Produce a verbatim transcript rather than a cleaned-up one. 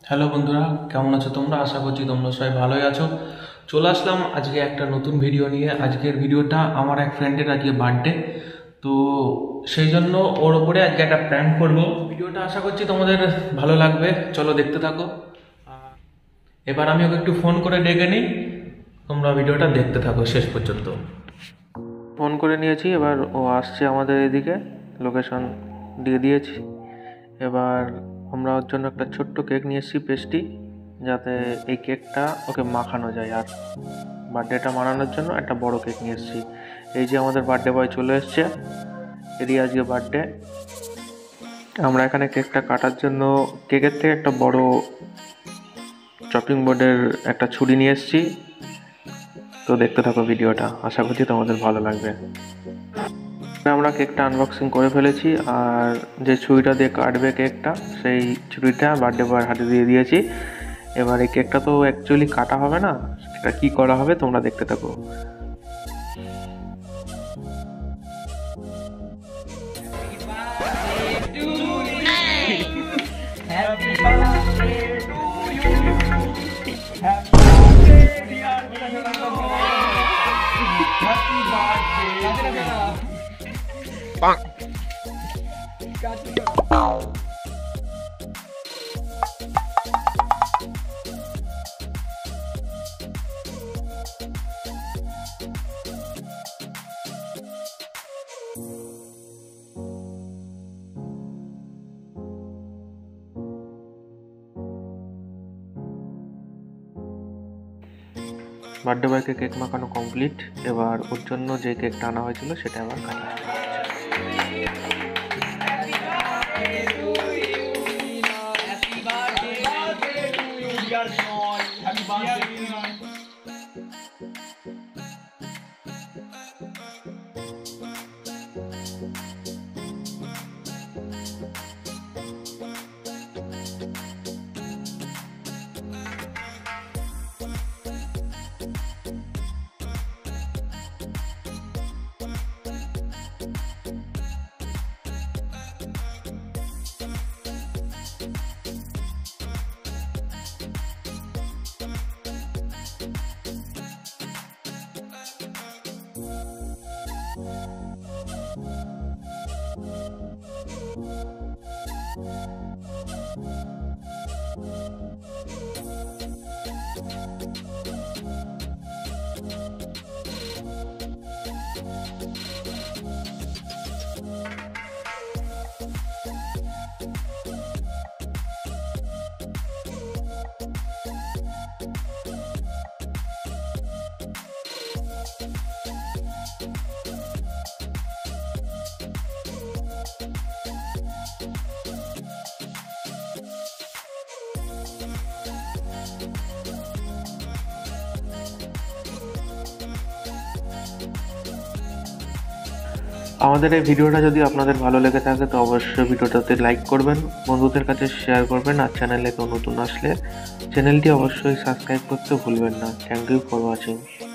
Hello বন্ধুরা, কেমন আছো তোমরা? আশা করছি তোমরা সবাই ভালোই আছো। চলে আসলাম আজকে একটা নতুন ভিডিও নিয়ে। আজকের ভিডিওটা আমার এক ফ্রেন্ডের আজকে বার্থডে, তো সেই জন্য ওর ওপরে আজকে একটা প্র্যাঙ্ক করবো। ভিডিওটা আশা করছি তোমাদের ভালো লাগবে, চলো দেখতে থাকো। এবার আমি ওকে একটু ফোন করে ডেকে নিই, তোমরা ভিডিওটা দেখতে থাকো শেষ পর্যন্ত। ফোন করে নিয়েছি, এবার ও আসছে আমাদের এদিকে, লোকেশন দিয়ে দিয়েছি। এবার আমরা ওর জন্য একটা ছোট্ট কেক নিয়ে এসেছি, পেস্ট্রি, যাতে এই কেকটা ওকে মাখানো যায়। আর বার্থডেটা মানানোর জন্য একটা বড় কেক নিয়ে এসেছি। এই যে আমাদের বার্থডে বয় চলে এসছে, এরই আজকে বার্থডে। আমরা এখানে কেকটা কাটার জন্য কেকের থেকে একটা বড় চপিং বোর্ডের একটা ছুরি নিয়ে এসেছি। তো দেখতে থাকো ভিডিওটা, আশা করছি তোমাদের ভালো লাগবে। আমরা কেকটা আনবক্সিং করে ফেলেছি, আর যে ছুরিটা দিয়ে কাটবে কেকটা, সেই ছুরিটা বার্থডে বয়ের হাতে দিয়ে দিয়েছি। এবার এই কেকটা তো অ্যাকচুয়ালি কাটা হবে না, এটা কি করা হবে তোমরা দেখতে থাকো। বার্থডে বয়কে কেক মাখানো কমপ্লিট। এবার ওর জন্য যে কেকটা আনা হয়েছিল সেটা আবার কাটা হবে। আমাদের এই ভিডিওটা যদি আপনাদের ভালো লেগে থাকে তো অবশ্যই ভিডিওটাতে লাইক করবেন, বন্ধুদের কাছে শেয়ার করবেন, আর চ্যানেলে কেউ নতুন আসলে চ্যানেলটি অবশ্যই সাবস্ক্রাইব করতে ভুলবেন না। Thank you for watching.